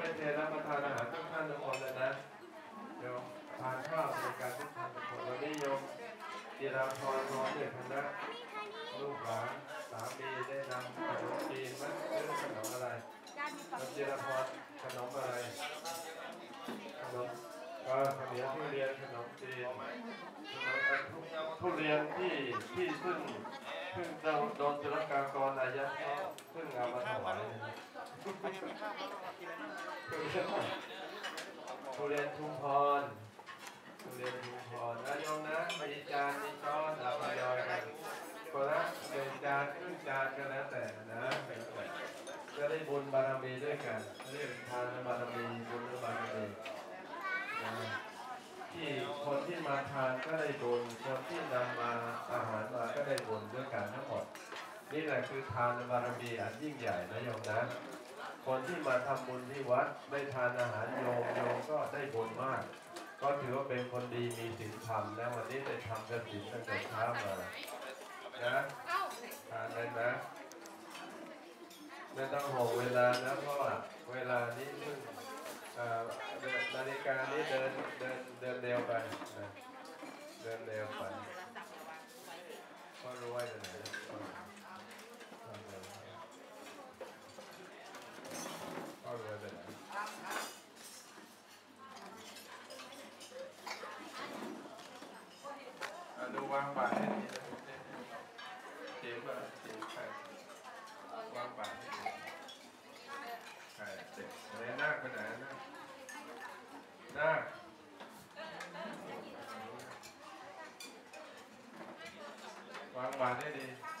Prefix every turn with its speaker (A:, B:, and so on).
A: เทรับประทานอาหารทุกท่านทุกคนเลยนะเดี๋ยวทานข้าวในการทุกท่านทุกคนวันนี้โยมจิราพรนอนด้วยคณะลูกหลานสามีได้นำขนมจีนมั้ยหรือขนมอะไรจิราพรขนมอะไรขนมก็ขนมทุเรียนขนมจีนทุเรียนที่เพิ่งโดนตุลาการกรอายัดเพิ่งเอามาถวายทุเรียนชุมพรนะโยมนะมีจานมีช้อนเราทยอยกันคนละหนึ่งจานครึ่งจานก็แล้วแต่นะจะได้บุญบารมีด้วยกันเรียกทานบารมีบุญบารมีที่คนที่มาทานก็ได้บุญคนที่นำมาอาหารมาก็ได้บุญด้วยกันทั้งหมดนี่แหละคือทานบารมีอันยิ่งใหญ่นะโยมนะคนที่มาทำบุญที่วัดได้ทานอาหารโยมก็ได้บุญมากก็ถือว่าเป็นคนดีมีศีลธรรมนะวันนี้ได้ทำกฐินตั้งแต่เช้ามานะทานเลยนะไม่ต้องห่วงเวลานะเพราะว่าเวลานี้เพิ่งนาฬิกานี้เดินเร็วไปเดินเร็วไปก็รู้ว่าจะไหนก็รู้ว่าจะไหนดูวางบาตรให้ดีนะเจ๋งป่ะเจ๋งใครวางบาตรให้ดีใครเจ๋งไหนนาคไปไหนนาควางบาตรให้ดี